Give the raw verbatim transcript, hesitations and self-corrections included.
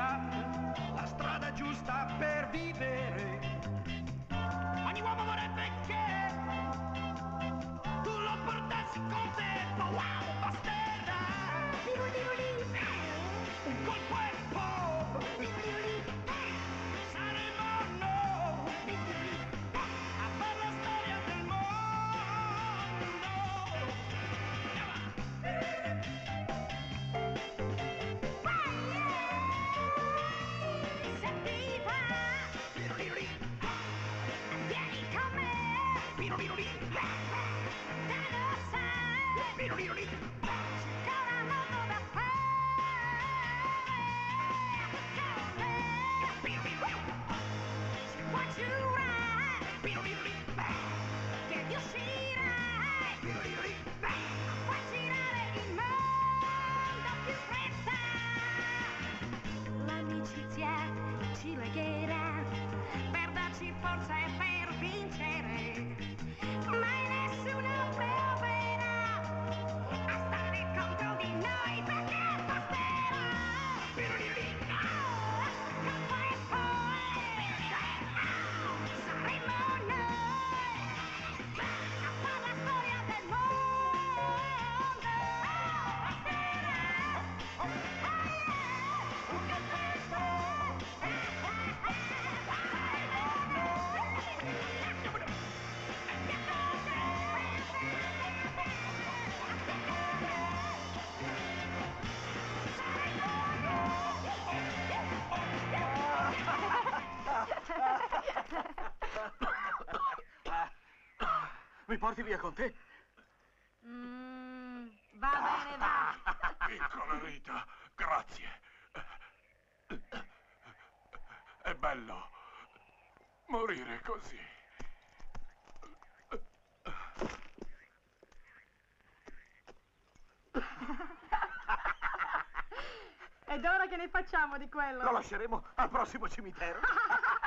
sia la strada giusta per vivere. Ogni uomo vorrebbe che tu lo portassi con te. Wow, basterà un colpo e poi saremo noi a fare la storia del mondo. Senti va, vieni con me, te lo sai, ancora molto da fare, what you ride, che riuscirai a far girare il mondo più fretta. L'amicizia ci legherà per darci forza e per vincere, mai nessuno proverà a stare contro di noi perché basterà colpo e poi saremo noi a fare la storia del mondo. Basterà un colpo e Mi porti via con te? Mm, va bene, va. Piccola Rita, grazie. È bello morire così. Ed ora che ne facciamo di quello? Lo lasceremo al prossimo cimitero.